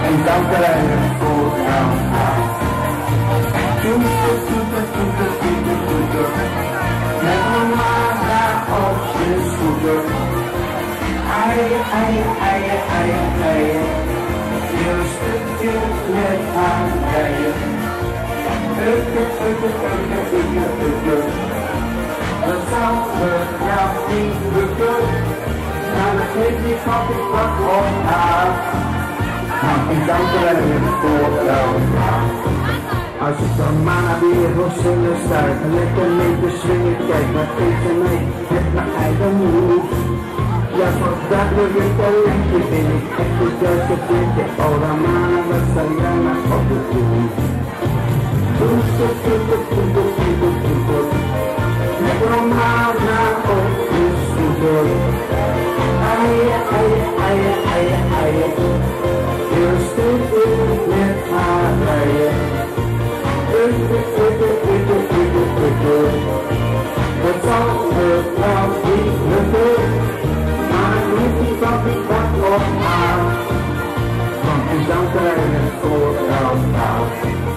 En dan krijgen we voor jou aan. Toeter, toeter, toeter, toeter, toeter. Met mama daar op je scooter. Eien, eien, eien, eien, eien. Heel stukje met haar rijden. Ukke, ukke, ukke, ukke, ukke. Dat zal me jou niet lukken. Nou, dat geeft niet wat ik wat op haar. Want ik dank er voor jou. Als ik dan maar weer wil zingen stuiven, lekker mee te swingen, kijk wat geeft ze mee met mijn eigen moed. Ja, vandaag wil ik een linkje, ben ik echt de juiste vriendje. Oh, dan mannen, wat zou jij maar op de doen? Toeter, toeter, toeter, toeter, toeter. Met normaal naar op de scooter. Eien, eien, eien, eien, eien. Heel stukje met haar rijden. Ukke, ukke, ukke, ukke, ukke. Dat zal me wel niet lukken. Maar niet die wat ik wat op aan. Want ik dan krijgen voor jou aan.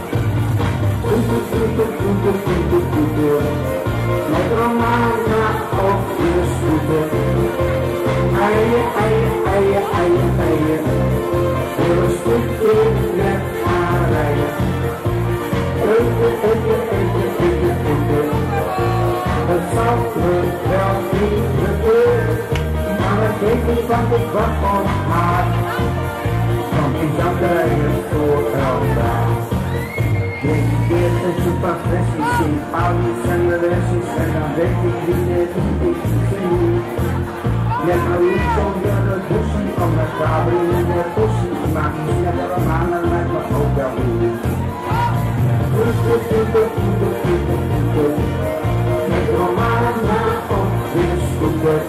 Toeter, toeter, toeter, toeter, toeter. Met Romana op je scooter. Eien, eien, eien, eien, eien. Heel een stukje met haar rijden. Ukke, ukke, ukke, ukke, ukke. Dat zal me wel niet lukken. Maar dat weet ik wat ik wat op haar. Want ik dan krijgen voor elkaar. Reageert een super versies in ouders en de versies. En dan weet ik wie net ik zie. Net nou iets onder de bussen, om met kabel in de bussen. Maar die sneller om aan en lijkt me ook wel goed. Toeter, toeter, toeter, toeter, toeter. Met Romana op de scooter.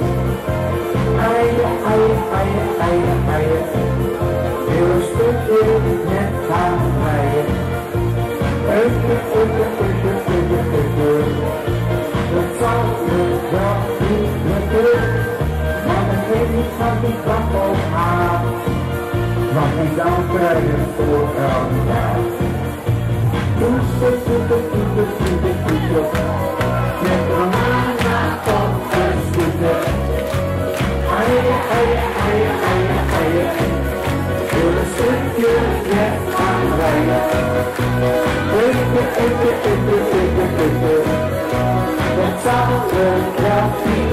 Eien, eien, eien, eien, eien. Heel een stukje met haar rijden. Ukke, ukke, ukke, ukke, ukke. Dat zal me wel niet lukken. Maar dat weet niet wat ik wat op haar. Want ik dan krijgen voor elkaar. Toeter, toeter, toeter, toeter, toeter. Met Romana op de scooter. Eien, eien, eien, eien, eien. Voor een stukje met haar rijden. Ukke, ukke, ukke, ukke, ukke. Dat zal me wel niet